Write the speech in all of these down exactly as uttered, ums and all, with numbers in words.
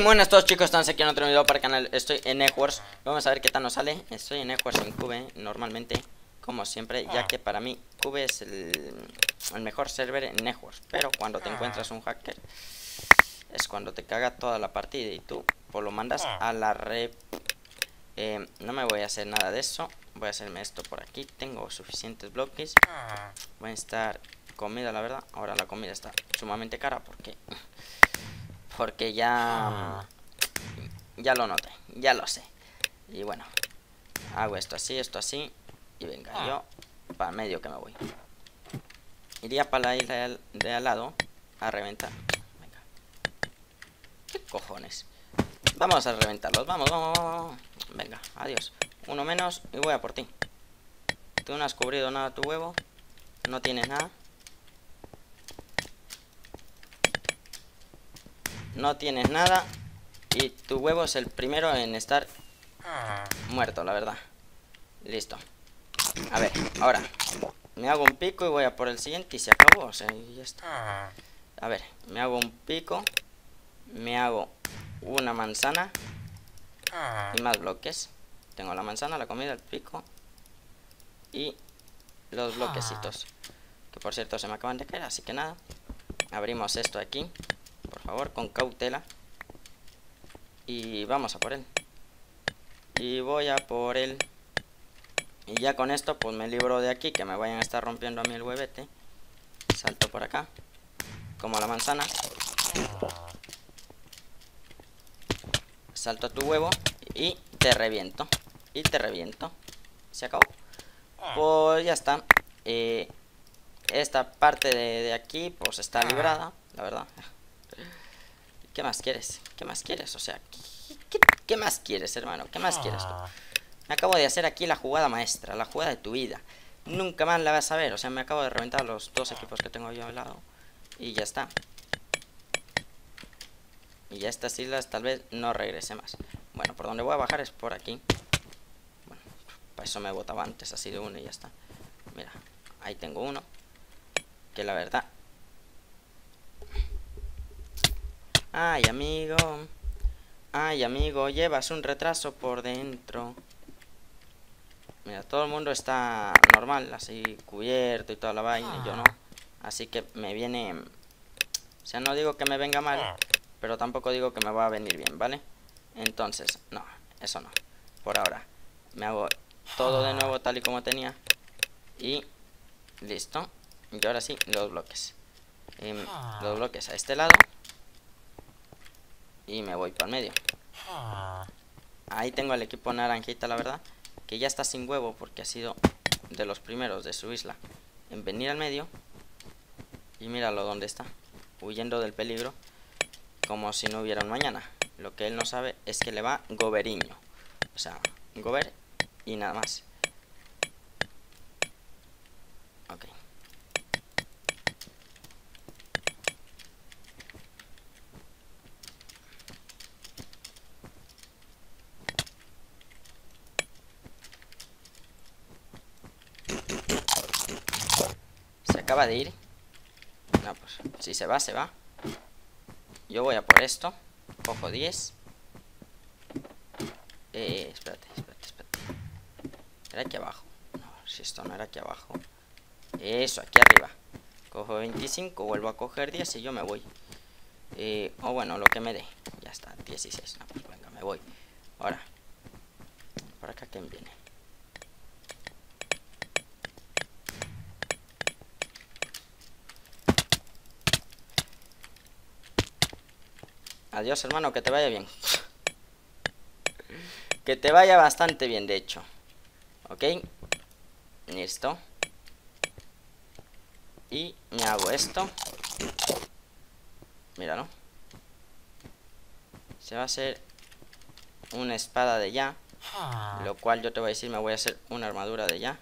Buenas a todos, chicos, estamos aquí en otro video para el canal. Estoy en Eggwars. Vamos a ver qué tal nos sale. Estoy en Eggwars en Cube, normalmente, como siempre, ya que para mí Cube es el, el mejor server en Eggwars. Pero cuando te encuentras un hacker es cuando te caga toda la partida y tú pues lo mandas a la red. eh, No me voy a hacer nada de eso. Voy a hacerme esto por aquí. Tengo suficientes bloques. Voy a estar comida, la verdad. Ahora la comida está sumamente cara porque Porque ya Ya lo noté, ya lo sé. Y bueno, hago esto así, esto así. Y venga, yo para medio que me voy. Iría para la isla de al lado a reventar. Venga. ¿Qué cojones? Vamos a reventarlos, vamos, vamos, vamos. Venga, adiós. Uno menos y voy a por ti. Tú no has cubrido nada tu huevo. No tienes nada. No tienes nada. Y tu huevo es el primero en estar muerto, la verdad. Listo. A ver, ahora me hago un pico y voy a por el siguiente y se acabó, o sea, y ya está. A ver, me hago un pico. Me hago una manzana y más bloques. Tengo la manzana, la comida, el pico y los bloquecitos, que por cierto se me acaban de caer, así que nada. Abrimos esto aquí, por favor, con cautela. Y vamos a por él. Y voy a por él. Y ya con esto pues me libro de aquí, que me vayan a estar rompiendo a mí el huevete. Salto por acá, como la manzana. Salto a tu huevo y te reviento. Y te reviento. Se acabó. Pues ya está. eh, Esta parte de, de aquí pues está librada, la verdad. ¿Qué más quieres? ¿Qué más quieres? O sea, ¿qué, qué, qué más quieres, hermano? ¿Qué más quieres tú? Me acabo de hacer aquí la jugada maestra, la jugada de tu vida. Nunca más la vas a ver. O sea, me acabo de reventar los dos equipos que tengo yo al lado. Y ya está. Y ya estas islas tal vez no regrese más. Bueno, por donde voy a bajar es por aquí. Bueno, para eso me botaba antes así de uno y ya está. Mira, ahí tengo uno. Que la verdad... Ay, amigo. Ay, amigo, llevas un retraso por dentro. Mira, todo el mundo está normal, así cubierto y toda la vaina, y yo no. Así que me viene... O sea, no digo que me venga mal, pero tampoco digo que me va a venir bien, ¿vale? Entonces, no, eso no. Por ahora, me hago todo de nuevo tal y como tenía. Y listo. Y ahora sí, los bloques. Eh, los bloques a este lado. Y me voy por el medio. Ahí tengo al equipo naranjita, la verdad, que ya está sin huevo porque ha sido de los primeros de su isla en venir al medio. Y míralo dónde está, huyendo del peligro como si no hubiera un mañana. Lo que él no sabe es que le va goberiño. O sea, gober y nada más. Ok. Se acaba de ir. No, pues si se va, se va. Yo voy a por esto. Cojo diez. Eh, espérate, espérate, espérate. Era aquí abajo. No, si esto no era aquí abajo. Eso, aquí arriba. Cojo veinticinco, vuelvo a coger diez y yo me voy. Eh, o bueno, lo que me dé. Ya está, dieciséis. No, pues venga, me voy. Ahora, por acá, ¿quién viene? Adiós, hermano, que te vaya bien. Que te vaya bastante bien, de hecho. Ok. Listo. Y me hago esto. Míralo. Se va a hacer una espada de ya. Lo cual yo te voy a decir, me voy a hacer una armadura de ya.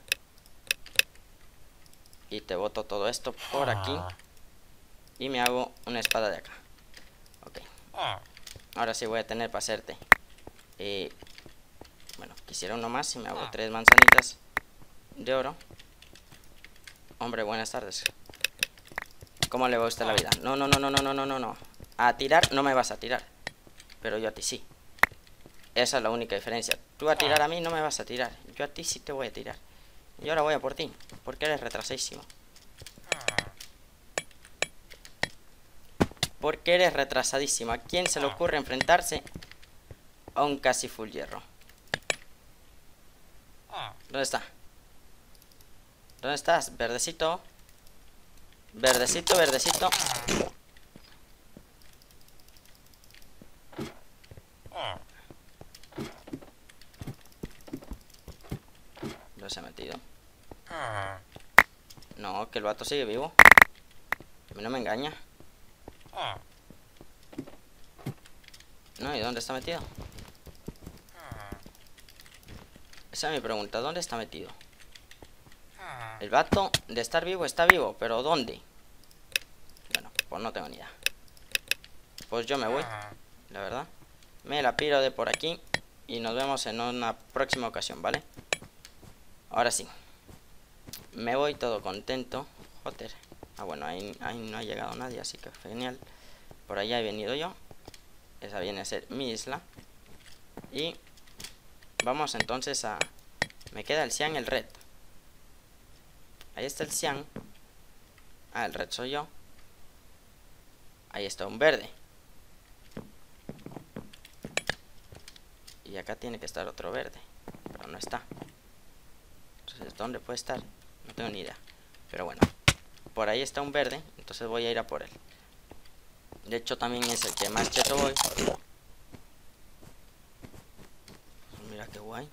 Y te boto todo esto por aquí. Y me hago una espada de acá. Ok. Ahora sí voy a tener para hacerte. Eh, bueno, quisiera uno más y me hago tres manzanitas de oro. Hombre, buenas tardes. ¿Cómo le va a usted la vida? No, no, no, no, no, no, no, no. A tirar no me vas a tirar. pero yo a ti sí. Esa es la única diferencia. Tú a tirar a mí no me vas a tirar. Yo a ti sí te voy a tirar. Y ahora voy a por ti, porque eres retrasadísimo. Porque eres retrasadísimo. ¿A quién se le ocurre enfrentarse a un casi full hierro? ¿Dónde está? ¿Dónde estás? Verdecito. Verdecito, verdecito. ¿Dónde se ha metido? No, que el vato sigue vivo. A mí no me engaña. No, ¿y dónde está metido? Esa es mi pregunta, ¿dónde está metido? El vato de estar vivo está vivo, pero ¿dónde? Bueno, pues no tengo ni idea. Pues yo me voy, la verdad. Me la piro de por aquí y nos vemos en una próxima ocasión, ¿vale? Ahora sí. Me voy todo contento. Joder. Ah, bueno, ahí, ahí no ha llegado nadie, así que genial. Por allá he venido yo. Esa viene a ser mi isla. Y vamos entonces a... Me queda el cian y el red. Ahí está el cian. Ah, el red soy yo. Ahí está un verde. Y acá tiene que estar otro verde, pero no está. Entonces, ¿dónde puede estar? No tengo ni idea. Pero bueno, por ahí está un verde, entonces voy a ir a por él. De hecho, también es el que más cheto voy. Mira qué guay.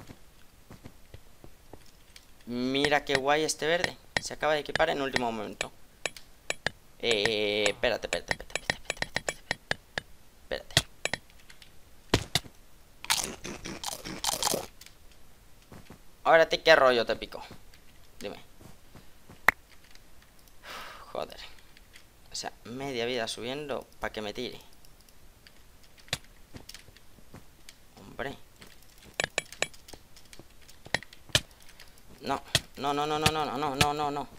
Mira qué guay este verde. Se acaba de equipar en último momento. Eh, espérate, espérate, espérate, espérate, espérate, espérate. Ahora a ti qué rollo te pico. Dime. Joder. O sea, media vida subiendo para que me tire. Hombre. No, no, no, no, no, no, no, no, no, no.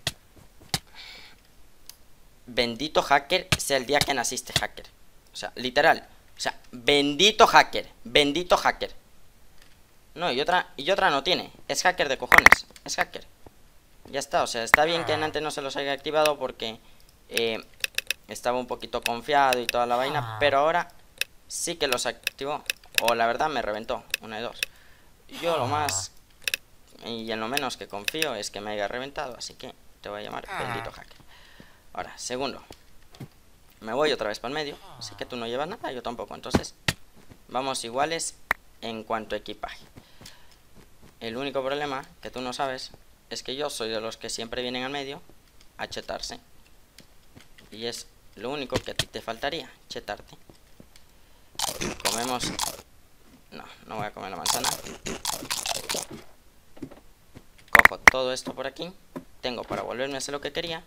Bendito hacker sea el día que naciste, hacker. O sea, literal. O sea, bendito hacker. Bendito hacker. No, y otra, y otra no tiene. Es hacker de cojones. Es hacker. Ya está, o sea, está bien que antes no se los haya activado porque eh, estaba un poquito confiado y toda la vaina. Pero ahora sí que los activó. O la verdad me reventó. Una de dos. Yo lo más y en lo menos que confío es que me haya reventado. Así que te voy a llamar bendito hacker. Ahora, segundo. Me voy otra vez para el medio. Así que tú no llevas nada, yo tampoco. Entonces, vamos iguales en cuanto a equipaje. El único problema que tú no sabes es que yo soy de los que siempre vienen al medio a chetarse. Y es lo único que a ti te faltaría, chetarte. Comemos... No, no voy a comer la manzana. Cojo todo esto por aquí. Tengo para volverme a hacer lo que quería.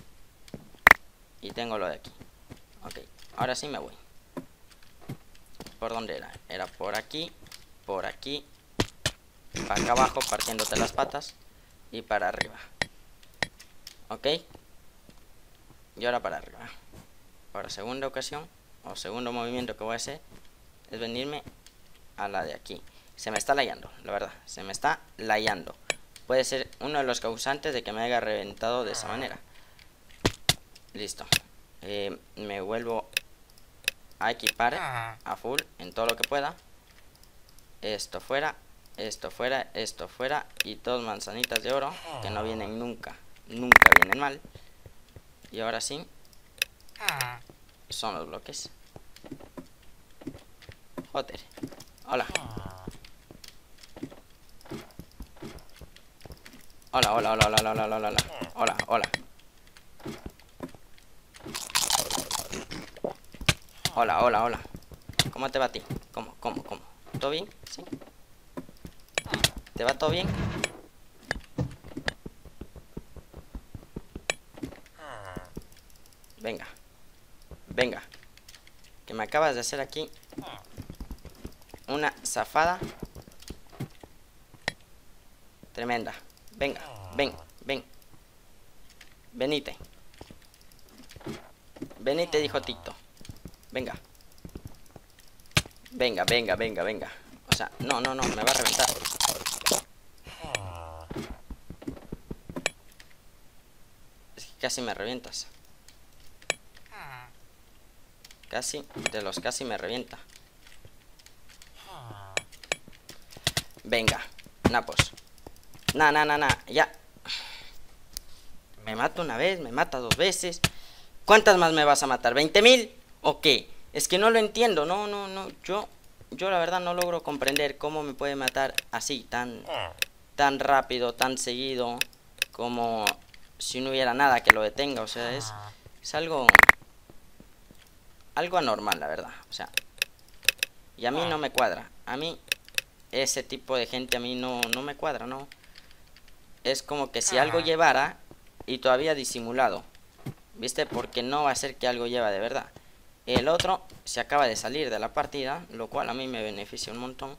Y tengo lo de aquí. Ok, ahora sí me voy. ¿Por dónde era? Era por aquí, por aquí, para acá abajo partiéndote las patas y para arriba. Ok. Y ahora para arriba. Para segunda ocasión o segundo movimiento que voy a hacer es venirme a la de aquí. Se me está layando, la verdad. Se me está layando. Puede ser uno de los causantes de que me haya reventado de esa manera. Listo. Eh, me vuelvo a equipar a full en todo lo que pueda. Esto fuera, esto fuera, esto fuera. Y dos manzanitas de oro que no vienen nunca. Nunca vienen mal. Y ahora sí son los bloques. Joder. Hola. Hola, hola, hola, hola, hola, hola, hola, hola. Hola, hola. Hola, hola, hola. ¿Cómo te va a ti? ¿Cómo, cómo, cómo? ¿Todo bien? ¿Sí? ¿Te va todo bien? Venga. Venga. Que me acabas de hacer aquí una zafada tremenda. Venga, ven, ven. Venite. Venite, dijo Tito. Venga. Venga, venga, venga, venga. O sea, no, no, no, me va a reventar. Es que casi me revientas. Casi, de los casi me revienta. Venga, napos. Na, na, na, na, ya. Me mata una vez, me mata dos veces. ¿Cuántas más me vas a matar? ¿veinte mil? ¿O qué? Es que no lo entiendo, no, no, no. Yo, yo la verdad no logro comprender cómo me puede matar así, tan, tan rápido, tan seguido, como si no hubiera nada que lo detenga. O sea, es, es algo, algo anormal, la verdad. O sea, y a mí no me cuadra. A mí, ese tipo de gente a mí no, no me cuadra, ¿no? Es como que si algo llevara y todavía disimulado, ¿viste? Porque no va a ser que algo lleva de verdad. El otro se acaba de salir de la partida, lo cual a mí me beneficia un montón.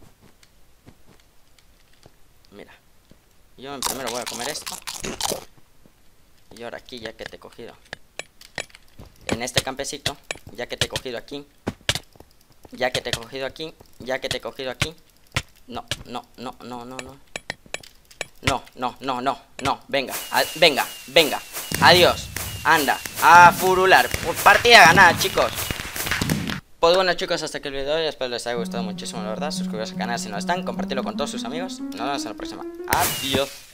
Mira, yo primero voy a comer esto. Y ahora aquí, ya que te he cogido en este campecito, ya que te he cogido aquí, ya que te he cogido aquí, ya que te he cogido aquí. No, no, no, no, no, no. No, no, no, no, no. Venga, a, venga, venga. Adiós. Anda, a furular. Partida ganada, chicos. Pues bueno, chicos, hasta aquí el video. Espero les haya gustado muchísimo, la verdad. Suscribiros al canal si no están. Compartirlo con todos sus amigos. Nos vemos en la próxima. Adiós.